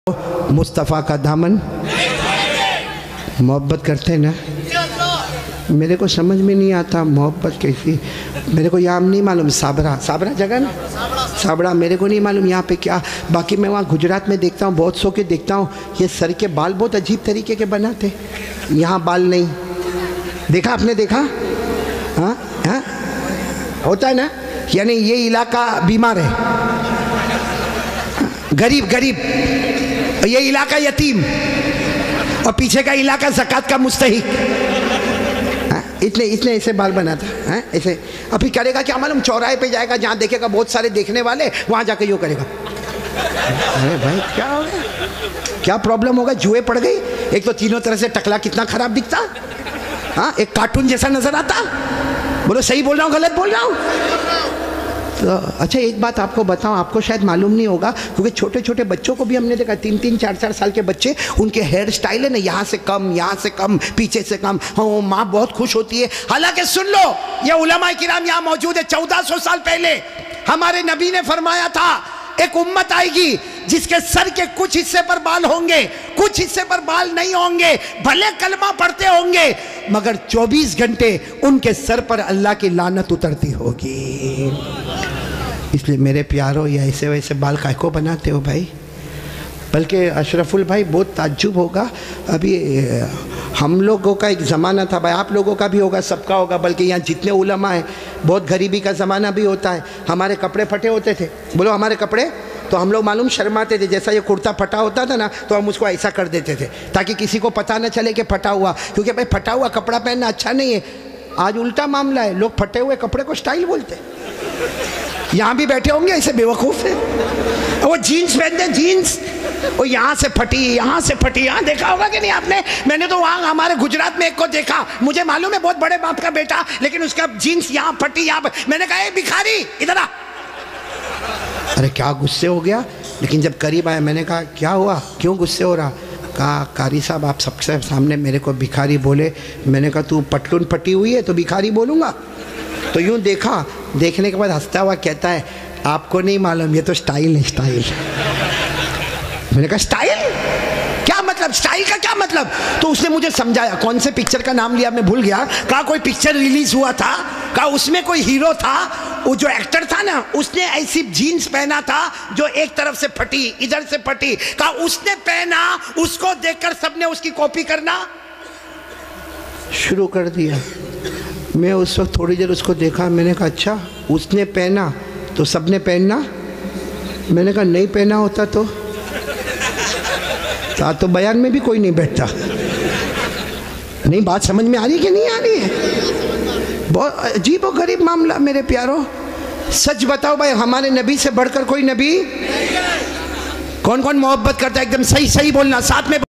मुस्तफ़ा का दामन मोहब्बत करते ना। मेरे को समझ में नहीं आता मोहब्बत कैसी। मेरे को यहाँ नहीं मालूम, साबरा जगह ना, साबरा मेरे को नहीं मालूम यहाँ पे क्या। बाकी मैं वहाँ गुजरात में देखता हूँ, बहुत सौ के देखता हूँ, ये सर के बाल बहुत अजीब तरीके के बनाते। यहाँ बाल नहीं देखा आपने, देखा? हाँ हाँ होता है ना, यानी ये इलाका बीमार है, गरीब गरीब, ये इलाका यतीम और पीछे का इलाका ज़कात का मुस्तहिक। इतने ऐसे बाल बनाता है ऐसे। अभी करेगा क्या मालूम, चौराहे पे जाएगा, जहाँ देखेगा बहुत सारे देखने वाले, वहाँ जाकर यूँ करेगा। अरे भाई क्या हो गया, क्या प्रॉब्लम होगा? जुए पड़ गई। एक तो तीनों तरह से टकला कितना खराब दिखता, हाँ एक कार्टून जैसा नजर आता। बोलो सही बोल रहा हूँ गलत बोल रहा हूँ? तो अच्छा एक बात आपको बताऊं, आपको शायद मालूम नहीं होगा, क्योंकि छोटे छोटे बच्चों को भी हमने देखा, 3-3, 4-4 साल के बच्चे, उनके हेयर स्टाइल है ना, यहाँ से कम, यहाँ से कम, पीछे से कम। हाँ माँ बहुत खुश होती है। हालांकि सुन लो, ये उलमा किराम यहाँ मौजूद है। 1400 साल पहले हमारे नबी ने फरमाया था, एक उम्मत आएगी जिसके सर के कुछ हिस्से पर बाल होंगे, कुछ हिस्से पर बाल नहीं होंगे, भले कलमा पढ़ते होंगे, मगर 24 घंटे उनके सर पर अल्लाह की लानत उतरती होगी। इसलिए मेरे प्यारो, ये ऐसे वैसे बाल काय को बनाते हो भाई? बल्कि अशरफुल भाई बहुत ताज्जुब होगा, अभी हम लोगों का एक ज़माना था भाई, आप लोगों का भी होगा, सबका होगा, बल्कि यहाँ जितने उलमा हैं, बहुत गरीबी का ज़माना भी होता है। हमारे कपड़े फटे होते थे, बोलो हमारे कपड़े, तो हम लोग मालूम शर्माते थे। जैसा ये कुर्ता फटा होता था ना, तो हम उसको ऐसा कर देते थे ताकि किसी को पता न चले कि फटा हुआ, क्योंकि भाई फटा हुआ कपड़ा पहनना अच्छा नहीं है। आज उल्टा मामला है, लोग फटे हुए कपड़े को स्टाइल बोलते। यहाँ भी बैठे होंगे ऐसे बेवकूफ़ है, वो जीन्स पहनते, जीन्स वो यहाँ से फटी, यहाँ से फटी। यहाँ देखा होगा कि नहीं आपने? मैंने तो वहाँ हमारे गुजरात में एक को देखा, मुझे मालूम है बहुत बड़े बाप का बेटा, लेकिन उसका जीन्स यहाँ फटी, यहाँ पर। मैंने कहा ए भिखारी इधर आ। अरे क्या गुस्से हो गया, लेकिन जब करीब आया मैंने कहा क्या हुआ, क्यों गुस्से हो रहा? कहा कारी साहब आप सबसे सामने मेरे को भिखारी बोले। मैंने कहा तू पटलून फटी हुई है तो भिखारी बोलूँगा? तो यूँ देखा, देखने के बाद हंसता हुआ कहता है आपको नहीं मालूम, ये तो स्टाइल है, स्टाइल। मैंने कहा स्टाइल क्या मतलब, स्टाइल का क्या मतलब? तो उसने मुझे समझाया, कौन से पिक्चर का नाम लिया मैं भूल गया। कहा कोई पिक्चर रिलीज हुआ था, कहा उसमें कोई हीरो था, वो जो एक्टर था ना, उसने ऐसी जीन्स पहना था जो एक तरफ से फटी, इधर से फटी। कहा उसने पहना, उसको देखकर सबने उसकी कॉपी करना शुरू कर दिया। मैं उस वक्त थोड़ी देर उसको देखा, मैंने कहा अच्छा उसने पहना तो सबने पहनना? मैंने कहा नहीं पहना होता तो बयान में भी कोई नहीं बैठता। नहीं बात समझ में आ रही कि नहीं आ रही है? बहुत अजीब और गरीब मामला मेरे प्यारो। सच बताओ भाई, हमारे नबी से बढ़कर कोई नबी? कौन कौन मोहब्बत करता है? एकदम सही सही बोलना, साथ में